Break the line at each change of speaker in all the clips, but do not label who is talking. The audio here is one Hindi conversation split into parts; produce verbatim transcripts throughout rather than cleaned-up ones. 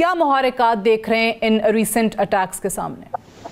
क्या मुहारिकात देख रहे हैं इन रिसेंट अटैक्स के सामने?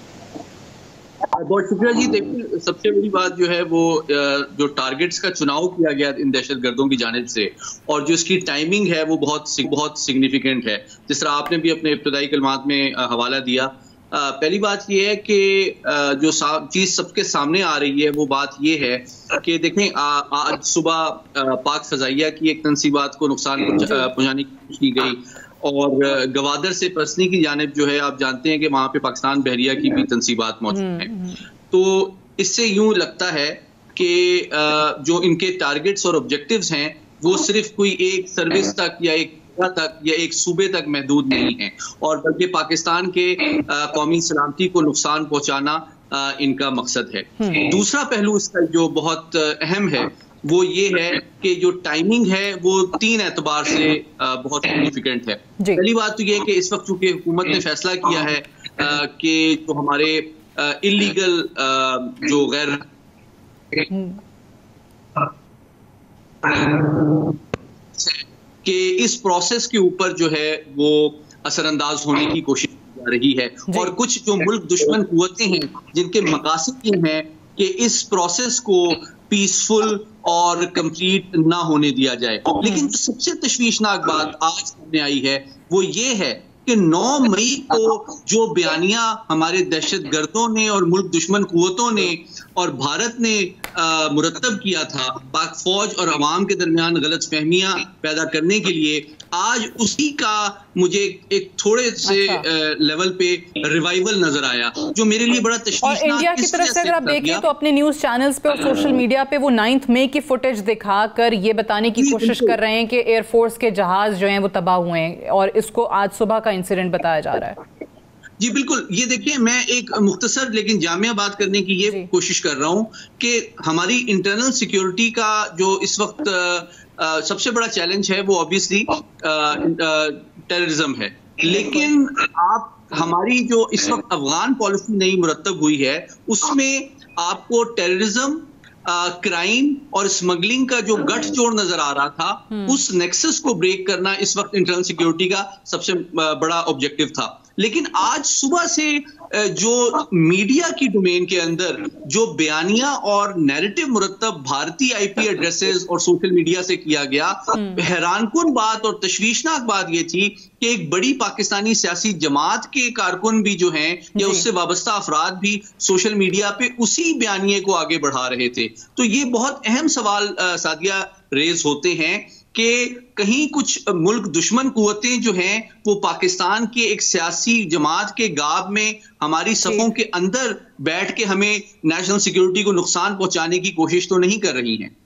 बहुत शुक्रिया जी। देखिए, सबसे बड़ी बात जो है वो जो टारगेट्स का चुनाव किया गया इन दहशतगर्दों की जानिब से और जो इसकी टाइमिंग है वो बहुत बहुत सिग्निफिकेंट है। जिस तरह आपने भी अपने इब्तदाई कलमात में हवाला दिया, पहली बात ये है कि जो चीज़ सबके सामने आ रही है वो बात ये है कि देखें, आज सुबह पाक फजाइया की एक तंसीबात को नुकसान पहुंचाने की कोशिश की गई और गवादर से पसनी की जानिब जो है, आप जानते हैं कि वहाँ पे पाकिस्तान बहरिया की भी तंसीबात मौजूद हैं। तो इससे यूं लगता है कि जो इनके टारगेट्स और ऑब्जेक्टिव्स हैं वो सिर्फ कोई एक सर्विस तक या एक तक या एक सूबे तक महदूद नहीं है, और बल्कि पाकिस्तान के कौमी सलामती को नुकसान पहुंचाना इनका मकसद है। दूसरा पहलू इसका जो बहुत अहम है वो ये है कि जो टाइमिंग है वो तीन एतबार से बहुत सिग्निफिकेंट है। पहली बात तो ये है कि इस वक्त चूंकि हुकूमत ने फैसला किया है कि जो हमारे इलीगल जो गैर कि इस प्रोसेस के ऊपर जो है वो असरअंदाज होने की कोशिश की जा रही है, और कुछ जो मुल्क दुश्मन कुव्वतें हैं जिनके मकासद ये हैं कि इस प्रोसेस को पीसफुल और कंप्लीट ना होने दिया जाए। लेकिन सबसे तशवीशनाक बात आज सामने आई है वो ये है कि नौ मई को जो बयानिया हमारे दहशतगर्दों ने और मुल्क दुश्मन कुव्वतों ने और भारत ने मुरतब किया था पाक फौज और अवाम के दरमियान गलतफहमियां पैदा करने के लिए, आज उसी का मुझे एक थोड़े से अच्छा। लेवल पे रिवाइवल नजर आया, जो मेरे लिए बड़ा तशवीशनाक।
और इंडिया की तरफ से अगर आप देखें तो अपने न्यूज चैनल्स पे और सोशल मीडिया पे वो नाइन्थ मई की फुटेज दिखाकर ये बताने की कोशिश कर रहे हैं कि एयरफोर्स के जहाज जो हैं वो तबाह हुए हैं, और इसको आज सुबह का इंसिडेंट बताया जा रहा है।
जी बिल्कुल। ये देखिए, मैं एक मुख्तसर लेकिन जामिया बात करने की ये कोशिश कर रहा हूँ कि हमारी इंटरनल सिक्योरिटी का जो इस वक्त आ, सबसे बड़ा चैलेंज है वो ऑब्वियसली टेररिज्म है। लेकिन आप हमारी जो इस वक्त अफगान पॉलिसी नई मुरतब हुई है उसमें आपको टेररिज्म, क्राइम और स्मगलिंग का जो गठजोड़ नजर आ रहा था, उस नेक्सस को ब्रेक करना इस वक्त इंटरनल सिक्योरिटी का सबसे बड़ा ऑब्जेक्टिव था। लेकिन आज सुबह से जो मीडिया की डोमेन के अंदर जो बयानिया और नैरेटिव मुरतब भारतीय आईपी एड्रेसेस और सोशल मीडिया से किया गया, हैरानकुन बात और तशवीशनाक बात ये थी कि एक बड़ी पाकिस्तानी सियासी जमात के कारकुन भी जो हैं या उससे वाबस्ता अफराद भी सोशल मीडिया पे उसी बयानिए को आगे बढ़ा रहे थे। तो ये बहुत अहम सवाल सादिया रेज होते हैं कि कहीं कुछ मुल्क दुश्मन कुव्वतें जो हैं वो पाकिस्तान के एक सियासी जमात के गाब में हमारी सफों के अंदर बैठ के हमें नेशनल सिक्योरिटी को नुकसान पहुंचाने की कोशिश तो नहीं कर रही हैं।